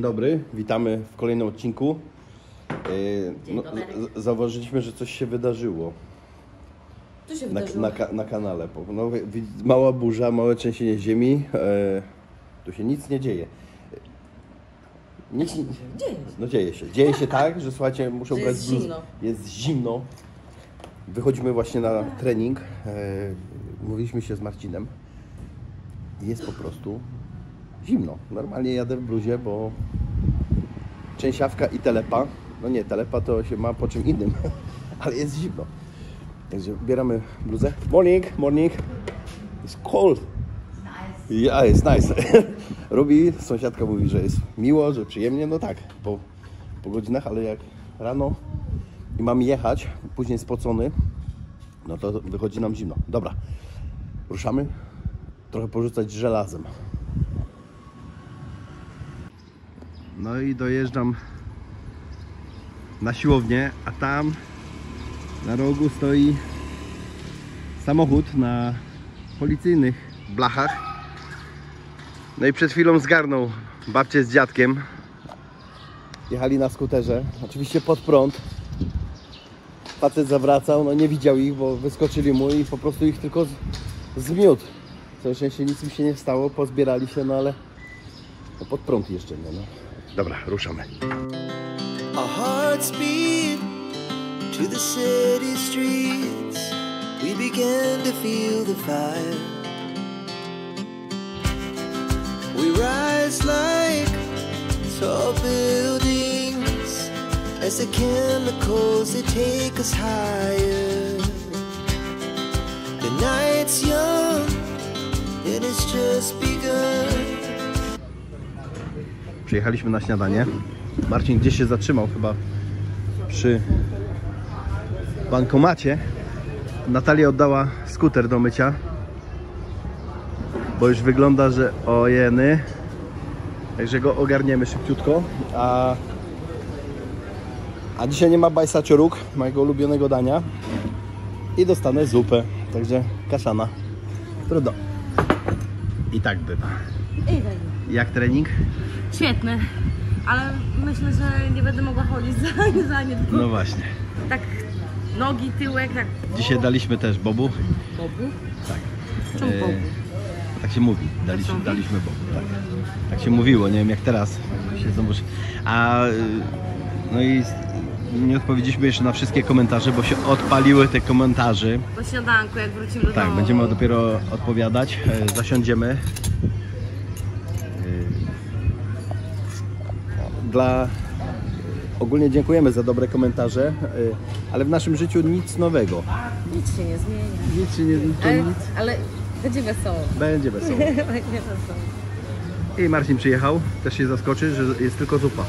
dobry, witamy w kolejnym odcinku. Zauważyliśmy, że coś się wydarzyło. Co się wydarzyło? Na kanale. No, mała burza, małe trzęsienie ziemi. Tu się nic nie dzieje. Dzieje się. Dzieje się tak, że słuchajcie, muszę ubrać bluzę. Jest zimno. Wychodzimy właśnie na trening. Mówiliśmy się z Marcinem. Jest po prostu zimno. Normalnie jadę w bluzie, bo częściawka i telepa. No nie, telepa to się ma po czym innym, ale jest zimno. Także ubieramy bluzę. Morning. It's cold. Yeah, it's nice. Robi, sąsiadka mówi, że jest miło, że przyjemnie. No tak, po godzinach, ale jak rano i mam jechać, później spocony, no to wychodzi nam zimno. Dobra, ruszamy. Trochę porzucać żelazem. No i dojeżdżam na siłownię, a tam na rogu stoi samochód na policyjnych blachach. No i przed chwilą zgarnął babcię z dziadkiem. Jechali na skuterze, oczywiście pod prąd. Facet zawracał, no nie widział ich, bo wyskoczyli mu i po prostu ich tylko zmiótł. Całe szczęście nic mi się nie stało, pozbierali się, no ale no pod prąd jeszcze nie, no. Dobra, ruszamy. Our hearts beat to the city streets. We began to feel the fire. We rise like tall buildings as the chemicals they take us higher. The night's young and it's just begun. Przyjechaliśmy na śniadanie. Marcin gdzieś się zatrzymał chyba przy bankomacie. Natalia oddała skuter do mycia, bo już wygląda, że ojeny. Także go ogarniemy szybciutko. A dzisiaj nie ma bajsa róg, mojego ulubionego dania. I dostanę zupę. Także kaszana. Trudno. I tak bywa. Jak trening? Świetny, ale myślę, że nie będę mogła chodzić za nie. No właśnie. Tak nogi, tyłek, tak. Dzisiaj daliśmy też bobu. Bobu? Tak. Czemu bobu? Tak się mówi. Daliśmy bobu. Tak się mówiło, nie wiem jak teraz. Się znowu... No i nie odpowiedzieliśmy jeszcze na wszystkie komentarze, bo się odpaliły te komentarze. Po śniadanku, jak wrócimy do domu. Tak, będziemy dopiero odpowiadać. Zasiądziemy. Ogólnie dziękujemy za dobre komentarze, ale w naszym życiu nic nowego. Nic się nie zmienia. Nic się nie zmienia. Ale będzie wesoło. Będzie wesoło. Będzie wesoło. I Marcin przyjechał, też się zaskoczy, że jest tylko zupa.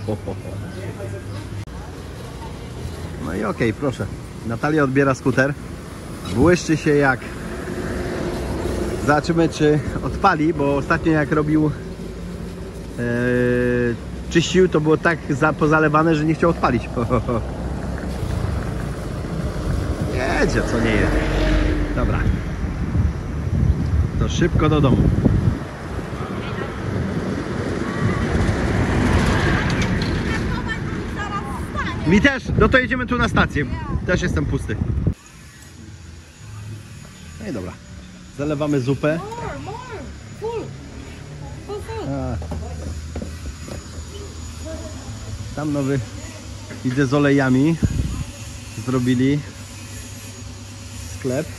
No i okej, proszę. Natalia odbiera skuter. Błyszczy się jak... Zobaczymy, czy odpali, bo ostatnio jak robił... czyścił, to było tak pozalewane, że nie chciał odpalić. Jedzie, co nie jedzie. Dobra. To szybko do domu. Mi też. No to jedziemy tu na stację. Też jestem pusty. No i dobra. Zalewamy zupę. Full. Tam nowy, widzę, z olejami zrobili sklep.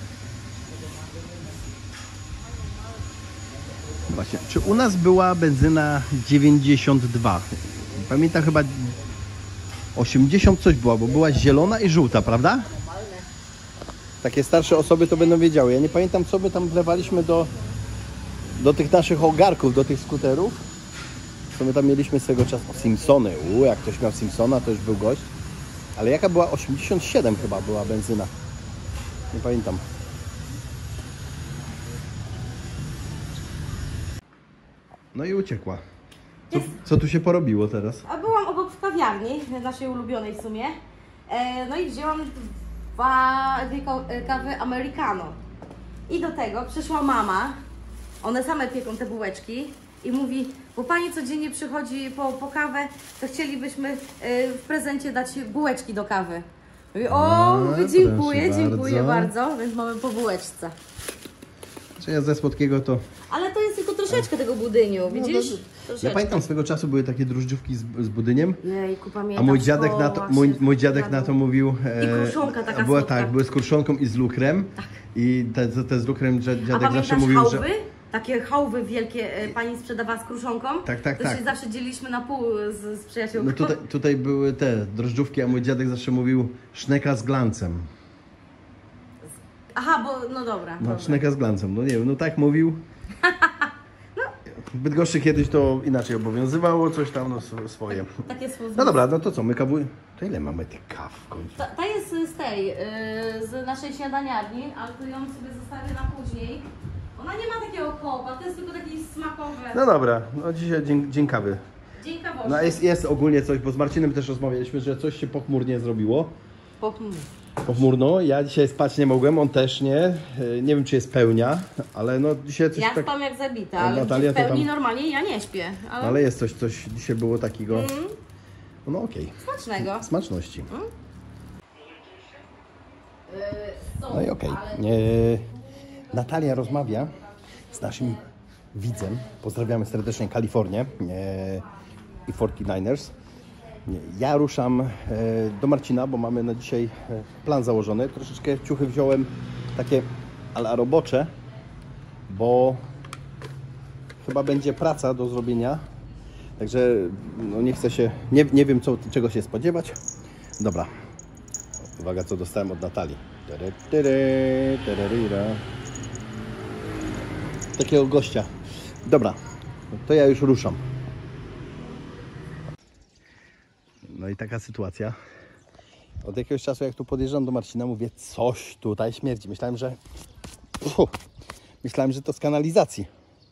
Właśnie, czy u nas była benzyna 92? Pamiętam, chyba 80 coś była, bo była zielona i żółta, prawda? Takie starsze osoby to będą wiedziały. Ja nie pamiętam, co my tam wlewaliśmy do tych naszych ogarków, do tych skuterów. Co my tam mieliśmy swego czasu? Simpsony. Jak ktoś miał Simpsona, to już był gość. Ale jaka była? 87 chyba była benzyna. Nie pamiętam. No i uciekła. Co tu się porobiło teraz? A byłam obok w kawiarni, naszej ulubionej w sumie. No i wzięłam dwie kawy americano. I do tego przyszła mama. One same pieką te bułeczki. I mówi, bo pani codziennie przychodzi po kawę, to chcielibyśmy w prezencie dać bułeczki do kawy. Mówię, dziękuję bardzo, więc mamy po bułeczce. Czy ja ze słodkiego to... Ale to jest tylko troszeczkę tego budyniu, widzisz? Ja pamiętam, swego czasu były takie drożdżówki z budyniem. Jejku, pamiętam. A mój dziadek na to mówił... I kruszonka taka była, słodka. tak, były z kruszonką i z lukrem. Tak. I te z lukrem dziadek zawsze mówił, chałwy? że... Takie chałwy wielkie pani sprzedawała z kruszonką? Tak. To się zawsze dzieliliśmy na pół z przyjaciółką. No tutaj były te drożdżówki, a mój dziadek zawsze mówił szneka z glancem. Aha, bo no dobra. No, dobra. szneka z glancem, no nie wiem, no tak mówił. W Bydgoszczy kiedyś to inaczej obowiązywało, coś tam no, swoje. Takie słowo. No dobra, no to co, my kawuj... To ile mamy tych kaw w końcu? Ta jest z tej, z naszej śniadaniarni, ale tu ją sobie zostawię na później. Ona nie ma takiego kopa, to jest tylko takie smakowe. No dobra, no dzisiaj dzień kawy. Dzień kawowy. No jest ogólnie coś, bo z Marcinem też rozmawialiśmy, że coś się pochmurnie zrobiło. Pochmurno, ja dzisiaj spać nie mogłem, on też nie. Nie wiem, czy jest pełnia, ale no dzisiaj coś ja tak... spam jak zabita, ale Natalia w pełni to tam... normalnie ja nie śpię. Ale jest coś dzisiaj było takiego... No okej. Smacznego. Smaczności. No i okej. Natalia rozmawia z naszym widzem. Pozdrawiamy serdecznie Kalifornię i 49ers. Ja ruszam do Marcina, bo mamy na dzisiaj plan założony. Troszeczkę ciuchy wziąłem takie ala robocze, bo chyba będzie praca do zrobienia. Także no nie chcę się, nie wiem czego się spodziewać. Dobra, uwaga co dostałem od Natalii. Takiego gościa. Dobra, to ja już ruszam. No i taka sytuacja. Od jakiegoś czasu jak tu podjeżdżam do Marcina, mówię, coś tutaj śmierdzi. Myślałem, że to z kanalizacji.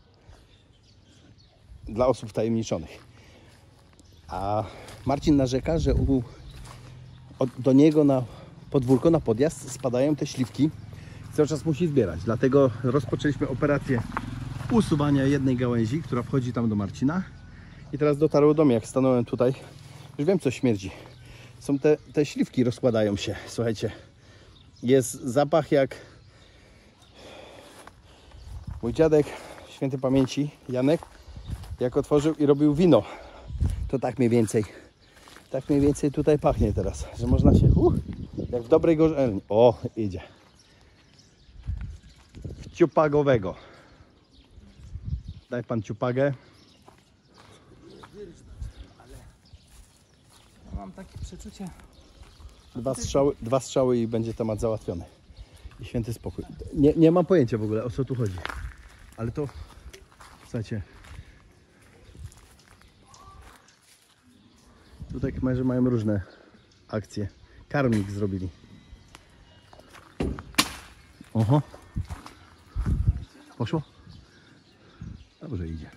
Dla osób wtajemniczonych. A Marcin narzeka, że do niego na podwórko, na podjazd spadają te śliwki. Cały czas musi zbierać. Dlatego rozpoczęliśmy operację usuwania jednej gałęzi, która wchodzi tam do Marcina. I teraz dotarło do mnie, jak stanąłem tutaj. Już wiem, co śmierdzi. Są te śliwki, rozkładają się. Słuchajcie, jest zapach jak mój dziadek, świętej pamięci, Janek, jak otworzył i robił wino. To tak mniej więcej tutaj pachnie teraz, że można się, jak w dobrej gorzelni. O, idzie. W ciupagowego. Daj pan ciupagę. Mam takie przeczucie. Dwa strzały i będzie temat załatwiony. I święty spokój. Nie mam pojęcia w ogóle, o co tu chodzi. Ale to, słuchajcie, tutaj kamerzy mają różne akcje. Karmnik zrobili. Oho. Poszło? Dobrze idzie.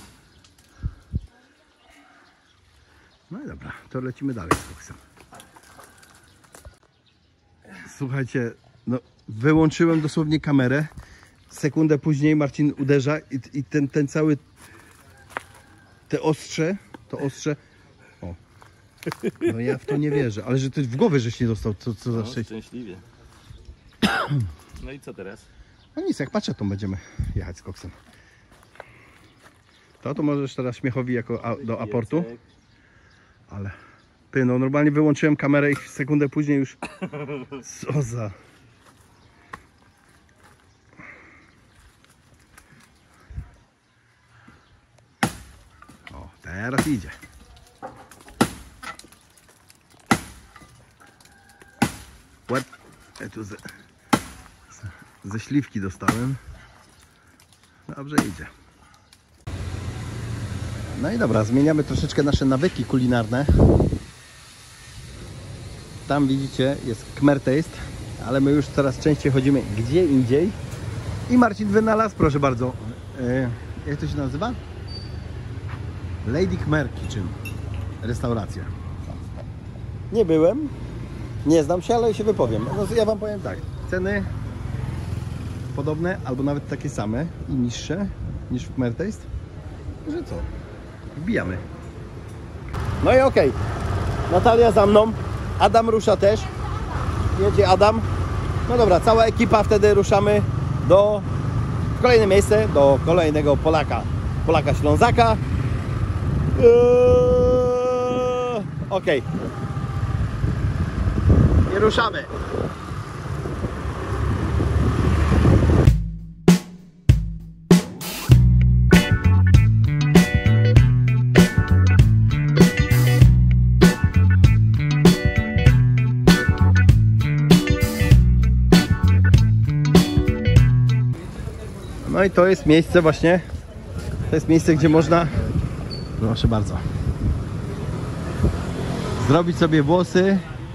No i dobra, to lecimy dalej z koksem. Słuchajcie, no wyłączyłem dosłownie kamerę. Sekundę później Marcin uderza i ten cały... To ostrze... O. No ja w to nie wierzę, ale że ty w głowę żeś nie dostał, co za szczęście. Szczęśliwie. No i co teraz? No nic, jak patrzę, to będziemy jechać z koksem. To możesz teraz śmiechowi jako do aportu. Ale... Ty, no normalnie wyłączyłem kamerę i sekundę później już... Co za... O, teraz idzie. What? Ja tu ze śliwki dostałem. Dobrze idzie. No i dobra, zmieniamy troszeczkę nasze nawyki kulinarne. Tam widzicie, jest Khmer Taste, ale my już coraz częściej chodzimy gdzie indziej. I Marcin wynalazł, proszę bardzo, jak to się nazywa? Lady Khmer Kitchen, restauracja. Nie byłem, nie znam się, ale się wypowiem. No, ja wam powiem tak, ceny podobne, albo nawet takie same i niższe niż w Khmer Taste. Że co? Wbijamy. No i okej. Natalia za mną. Adam rusza też. Jedzie Adam. No dobra, cała ekipa, wtedy ruszamy w kolejne miejsce, do kolejnego Polaka Ślązaka. Okej. I ruszamy. No i to jest miejsce właśnie, to jest miejsce, gdzie można, proszę bardzo, zrobić sobie włosy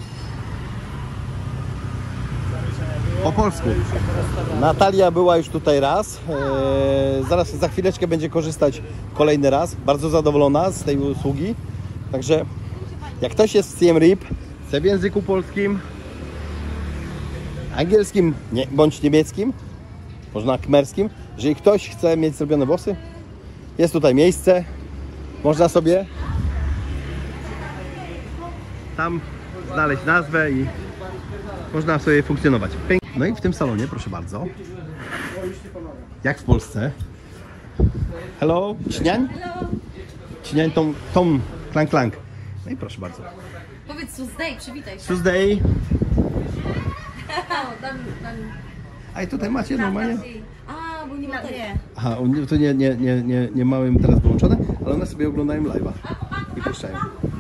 po polsku. Natalia była już tutaj raz, za chwileczkę będzie korzystać kolejny raz, bardzo zadowolona z tej usługi. Także jak ktoś jest w Siem Reap, chce w języku polskim, angielskim bądź niemieckim, można kmerskim, jeżeli ktoś chce mieć zrobione włosy, jest tutaj miejsce, można sobie tam znaleźć nazwę i można sobie funkcjonować. No i w tym salonie, proszę bardzo, jak w Polsce. Hello, Ćniań? Ćniań Tom Klank Klank. No i proszę bardzo. Powiedz Tuesday, przywitaj się. Tuesday. A i tutaj macie normalnie? A, bo nie ma tej. Aha, to nie miałem teraz wyłączone, ale one sobie oglądają live'a i puszczają.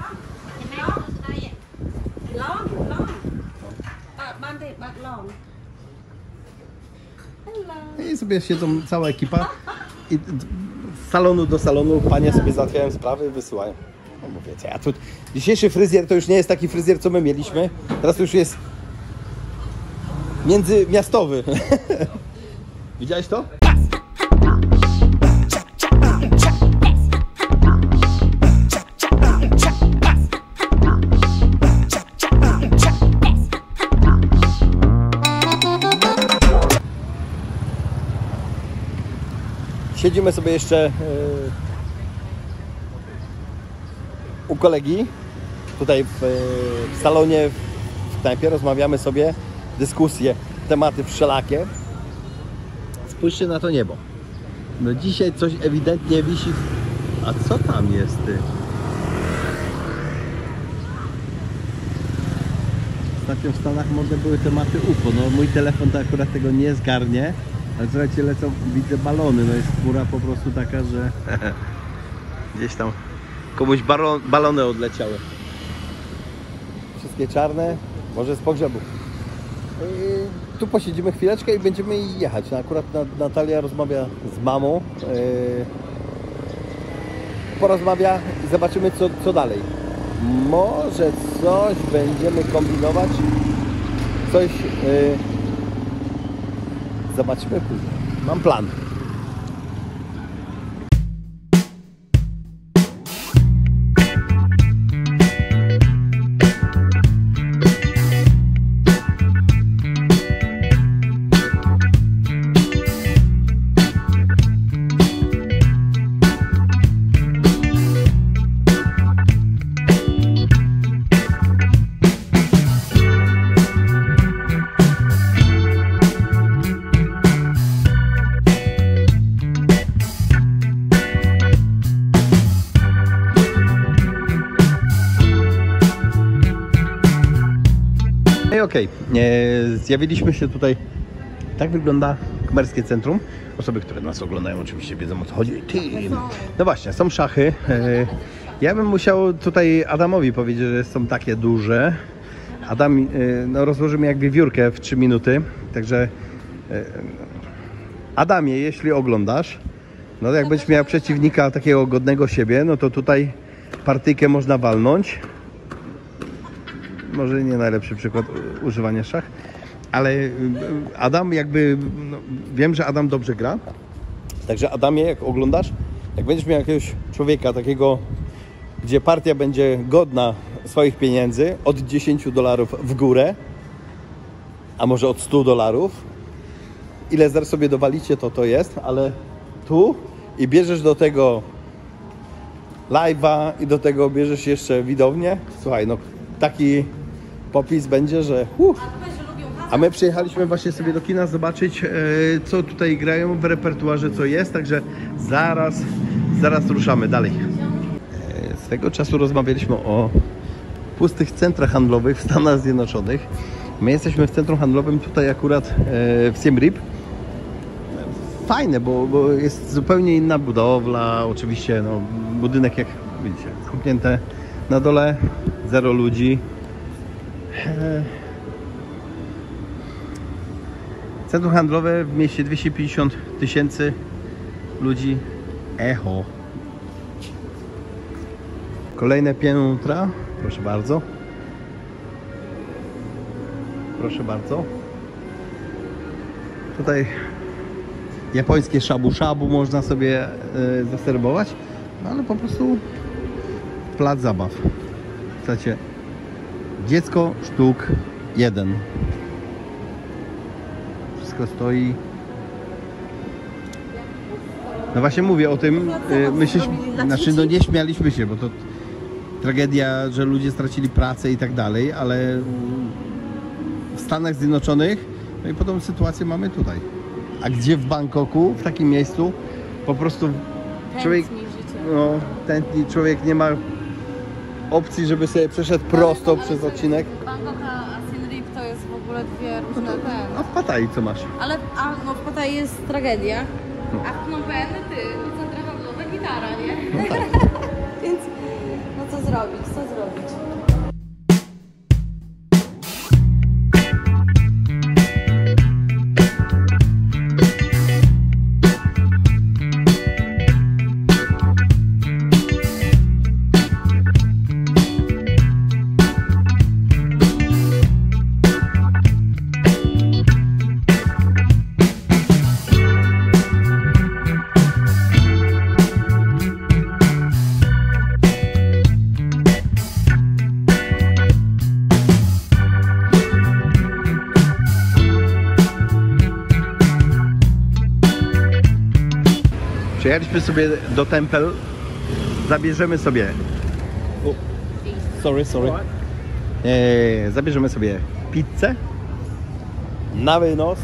I sobie siedzą cała ekipa i z salonu do salonu panie sobie załatwiają sprawy, wysyłają. No bo wiecie, a tu dzisiejszy fryzjer to już nie jest taki fryzjer, co my mieliśmy. Teraz to już jest międzymiastowy. Widziałeś to? Siedzimy sobie jeszcze u kolegi, tutaj w salonie, w knajpie, rozmawiamy sobie, dyskusje, tematy wszelakie. Spójrzcie na to niebo. No dzisiaj coś ewidentnie wisi. A co tam jest, ty? Ostatnio w Stanach modne były tematy UFO. No mój telefon to akurat tego nie zgarnie. Ale słuchajcie, lecą, widzę balony. No jest chmura po prostu taka, że gdzieś tam komuś balony odleciały. Wszystkie czarne, może z pogrzebu. Tu posiedzimy chwileczkę i będziemy jechać. No akurat Natalia rozmawia z mamą. Porozmawia i zobaczymy co dalej. Może coś będziemy kombinować. Coś zobaczymy później. Mam plan. Okej, zjawiliśmy się tutaj. Tak wygląda kmerskie centrum. Osoby, które nas oglądają, oczywiście wiedzą, o co chodzi. No właśnie, są szachy. Ja bym musiał tutaj Adamowi powiedzieć, że są takie duże. Adam rozłoży mi jak wiewiórkę w 3 minuty. Także Adamie, jeśli oglądasz, no jak będziesz miał przeciwnika takiego godnego siebie, no to tutaj partyjkę można walnąć. Może nie najlepszy przykład używania szach, ale Adam jakby, no, wiem, że Adam dobrze gra, także Adamie, jak oglądasz, jak będziesz miał jakiegoś człowieka takiego, gdzie partia będzie godna swoich pieniędzy, od $10 w górę, a może od $100, ile zaraz sobie dowalicie, to jest, ale tu i bierzesz do tego live'a i do tego bierzesz jeszcze widownię. Słuchaj, no taki popis będzie, że... A my przyjechaliśmy właśnie sobie do kina zobaczyć, co tutaj grają w repertuarze, co jest, także zaraz ruszamy dalej. Swego czasu rozmawialiśmy o pustych centrach handlowych w Stanach Zjednoczonych. My jesteśmy w centrum handlowym tutaj akurat w Siem Reap. Fajne, bo jest zupełnie inna budowla, oczywiście no, budynek jak widzicie, zamknięte na dole, 0 ludzi. Centrum handlowe w mieście 250 000 ludzi. Echo. Kolejne piętra, proszę bardzo. Proszę bardzo. Tutaj japońskie shabu-shabu można sobie zaserwować, no ale po prostu plac zabaw. Słuchajcie, dziecko sztuk 1. Wszystko stoi. No właśnie mówię o tym, znaczy no nie śmialiśmy się, bo to tragedia, że ludzie stracili pracę i tak dalej, ale w Stanach Zjednoczonych, no i podobną sytuację mamy tutaj. A gdzie w Bangkoku, w takim miejscu, po prostu człowiek, no, tętni, człowiek nie ma opcji, żeby sobie przeszedł prosto przez odcinek. Bangkok a Siem Reap to jest w ogóle dwie różne A w Pattayі co masz? Ale no w Pattayі jest tragedia, a w Phnom Penh centra handlowe gitara, nie? No tak. Więc no co zrobić? Przyjechaliśmy sobie do Temple, zabierzemy sobie... Sorry. Zabierzemy sobie pizzę na wynos.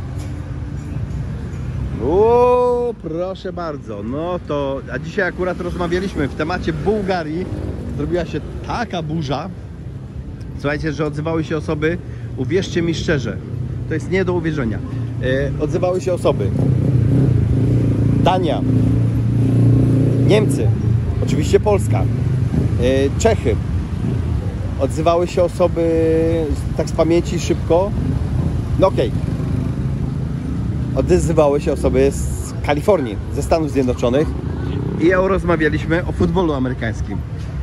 O, proszę bardzo, no to... A dzisiaj akurat rozmawialiśmy w temacie Bułgarii. Zrobiła się taka burza. Słuchajcie, że odzywały się osoby, uwierzcie mi szczerze, to jest nie do uwierzenia. Odzywały się osoby Dania, Niemcy, oczywiście Polska, Czechy. Odzywały się osoby tak z pamięci szybko. No okej. Odzywały się osoby z Kalifornii, ze Stanów Zjednoczonych i rozmawialiśmy o futbolu amerykańskim.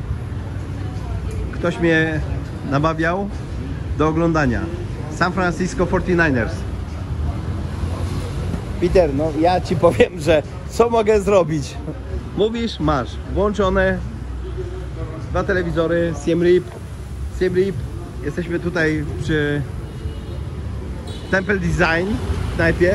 Ktoś mnie namawiał do oglądania San Francisco 49ers. Peter, no ja ci powiem, że co mogę zrobić? Mówisz, masz włączone 2 telewizory, Siem Reap. Jesteśmy tutaj przy Temple Design w knajpie.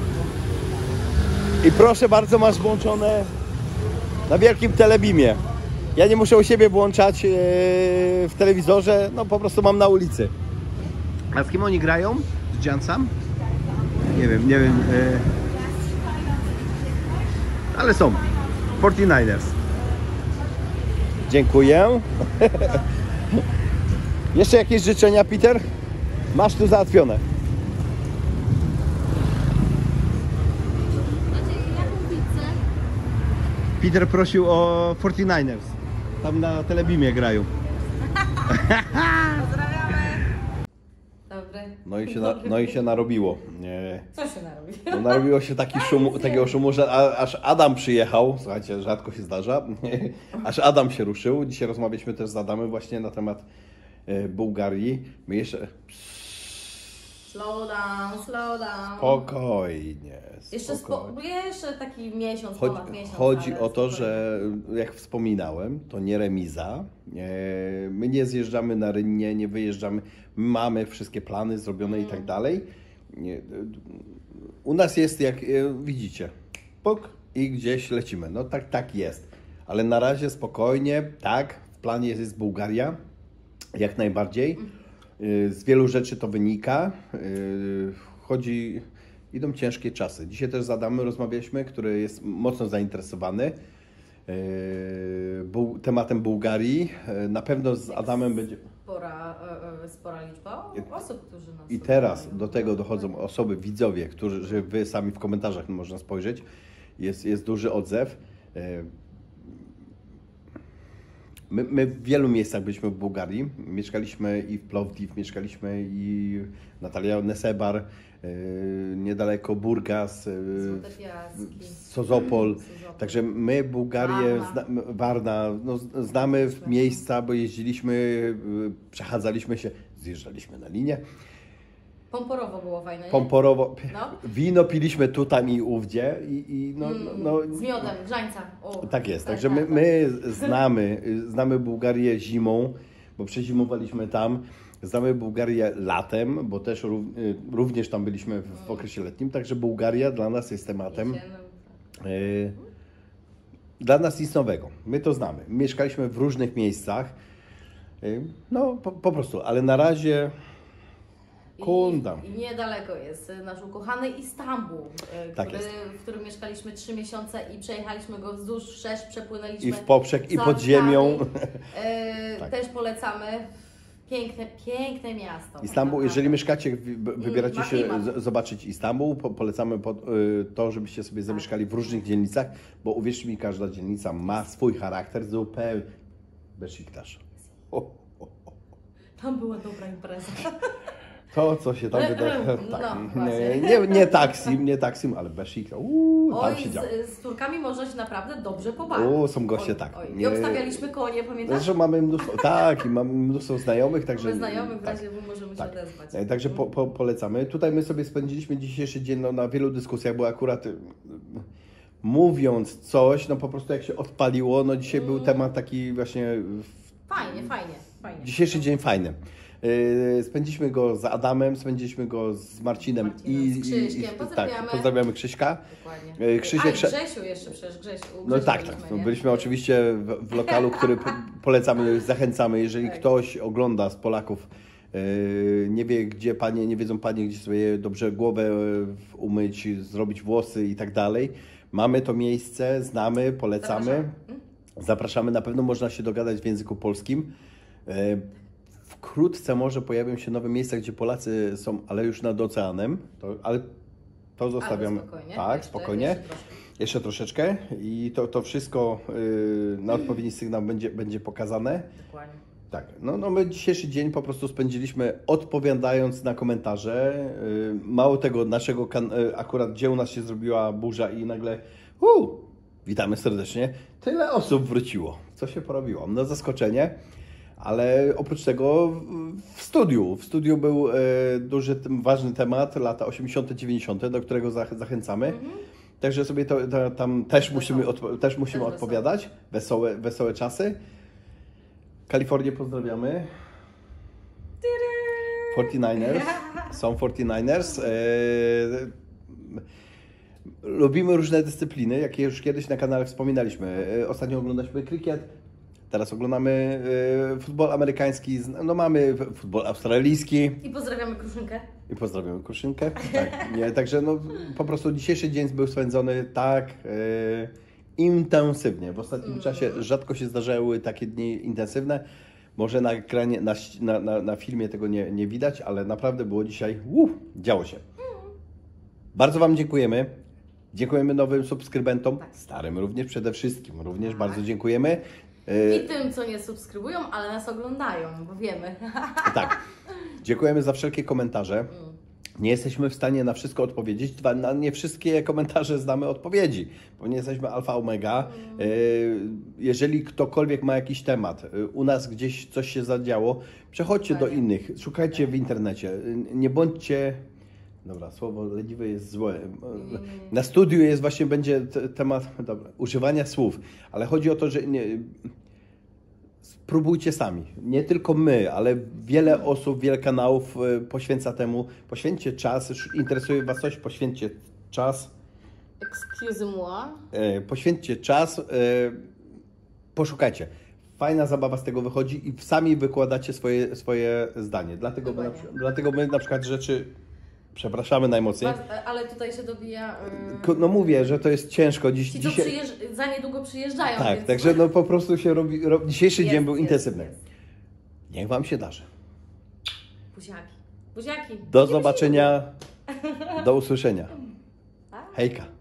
I proszę bardzo, masz włączone na wielkim telebimie. Ja nie muszę u siebie włączać w telewizorze, no po prostu mam na ulicy. A z kim oni grają? Z Giantsem? Nie wiem. Ale są 49ers. Dziękuję. Jeszcze jakieś życzenia, Peter? Masz tu załatwione. Jaką pizzę? Peter prosił o 49ers. Tam na telebimie grają. Pozdrawiamy. Dobry. No i się narobiło. Co się narobi? No, narobiło się takiego szumu, że aż Adam przyjechał. Słuchajcie, rzadko się zdarza. Aż Adam się ruszył. Dzisiaj rozmawialiśmy też z Adamem właśnie na temat Bułgarii. My jeszcze... Slow down. Spokojnie. Jeszcze taki miesiąc, ponad miesiąc. Chodzi o to, że jak wspominałem, to nie remiza. My nie zjeżdżamy na Rynnie, nie wyjeżdżamy. Mamy wszystkie plany zrobione i tak dalej. U nas jest, jak widzicie, pok i gdzieś lecimy. No tak jest. ale na razie spokojnie, tak, w planie jest Bułgaria, jak najbardziej. Z wielu rzeczy to wynika. Idą ciężkie czasy. Dzisiaj też z Adamem rozmawialiśmy, który jest mocno zainteresowany tematem Bułgarii. Na pewno z Adamem będzie... Spora liczba osób, którzy nas I teraz do tego dochodzą osoby, widzowie, którzy wy sami w komentarzach można spojrzeć. Jest duży odzew. My w wielu miejscach byliśmy w Bułgarii. Mieszkaliśmy i w Plovdiv, mieszkaliśmy i Natalia Nesebar, niedaleko Burgas, Sozopol. Także my Bułgarię, Warna, no, znamy w miejsca, bo jeździliśmy, przechadzaliśmy się, zjeżdżaliśmy na linię. Pomporowo było fajne, nie? Pomporowo. No. Wino piliśmy tutaj i ówdzie. Z miodem, grzańca. O, tak jest, także my znamy Bułgarię zimą, bo przezimowaliśmy tam. Znamy Bułgarię latem, bo też również tam byliśmy w okresie letnim. Także Bułgaria dla nas jest tematem. Dla nas nic nowego. My to znamy. Mieszkaliśmy w różnych miejscach. No po prostu, ale na razie... I niedaleko jest nasz ukochany Istanbul, w którym mieszkaliśmy 3 miesiące i przejechaliśmy go wzdłuż wszerz, przepłynęliśmy i w poprzek, i pod ziemią. Też polecamy. Piękne miasto. Istanbul, jeżeli mieszkacie, wybieracie się zobaczyć Istanbul, polecamy to, żebyście sobie zamieszkali w różnych dzielnicach, bo uwierzcie mi, każda dzielnica ma swój charakter zupełnie. Besiktasz. Tam była dobra impreza. To, co się tam wydaje. Nie Taksim, ale Besiktasz. Tam się działo. Z Turkami można się naprawdę dobrze pobawić. Są goście, tak. I obstawialiśmy konie, pamiętasz? Że mamy mnóstwo, i mamy mnóstwo znajomych, także... Mamy znajomych, w razie możemy się odezwać. Także polecamy. Tutaj my sobie spędziliśmy dzisiejszy dzień na wielu dyskusjach, bo akurat mówiąc coś, po prostu jak się odpaliło, dzisiaj był temat taki właśnie... Fajnie. Dzisiejszy dzień fajny. Spędziliśmy go z Adamem, spędziliśmy go z Marcinem i z Krzyśkiem. Pozdrawiamy Krzyśka. Dokładnie. Grzesiu jeszcze, przecież Grzesiu. Byliśmy oczywiście w lokalu, który polecamy, zachęcamy. Jeżeli ktoś ogląda z Polaków, nie wie gdzie panie, nie wiedzą panie, gdzie sobie dobrze głowę umyć, zrobić włosy i tak dalej. Mamy to miejsce, znamy, polecamy. Zapraszamy. Na pewno można się dogadać w języku polskim. Wkrótce może pojawią się nowe miejsca, gdzie Polacy są, ale już nad oceanem. Ale to zostawiamy. Spokojnie. Tak, spokojnie. Jeszcze troszeczkę. I to wszystko na odpowiedni sygnał będzie pokazane. Dokładnie. Tak. My dzisiejszy dzień po prostu spędziliśmy odpowiadając na komentarze. Mało tego, akurat gdzie u nas się zrobiła burza i nagle witamy serdecznie. Tyle osób wróciło. Co się porobiło? No zaskoczenie. Ale oprócz tego w studiu był duży, ważny temat, lata 80., 90., do którego zachęcamy. Także sobie tam też musimy odpowiadać. Wesołe czasy. Kalifornię pozdrawiamy. 49ers. Są 49ers. Lubimy różne dyscypliny, jakie już kiedyś na kanale wspominaliśmy. Ostatnio oglądaliśmy krykiet. Teraz oglądamy futbol amerykański, mamy futbol australijski. I pozdrawiamy Kruszynkę. Tak, także po prostu dzisiejszy dzień był spędzony tak intensywnie. W ostatnim czasie rzadko się zdarzały takie dni intensywne. Może na ekranie, na filmie tego nie widać, ale naprawdę było dzisiaj, działo się. Bardzo Wam dziękujemy. Dziękujemy nowym subskrybentom, starym również przede wszystkim. Bardzo dziękujemy. I tym, co nie subskrybują, ale nas oglądają, bo wiemy. Tak. Dziękujemy za wszelkie komentarze. Nie jesteśmy w stanie na wszystko odpowiedzieć. Na nie wszystkie komentarze znamy odpowiedzi, bo nie jesteśmy alfa omega. Jeżeli ktokolwiek ma jakiś temat, u nas gdzieś coś się zadziało, przechodźcie do innych, szukajcie w internecie. Nie bądźcie... Dobra, słowo leniwe jest złe. Na studiu będzie temat używania słów, ale chodzi o to, że spróbujcie sami. Nie tylko my, ale wiele osób, wiele kanałów poświęca temu. Poświęćcie czas, interesuje Was coś, poświęćcie czas. Excuse moi. Poświęćcie czas poszukajcie. Fajna zabawa z tego wychodzi i sami wykładacie swoje zdanie. Dlatego my na przykład rzeczy przepraszamy najmocniej. Ale tutaj się dobija... No mówię, że to jest ciężko. Ci, co za niedługo przyjeżdżają. Tak, więc... także no po prostu się robi... Dzisiejszy dzień był intensywny. Niech Wam się darzy. Buziaki. Do zobaczenia. Do usłyszenia. Hejka.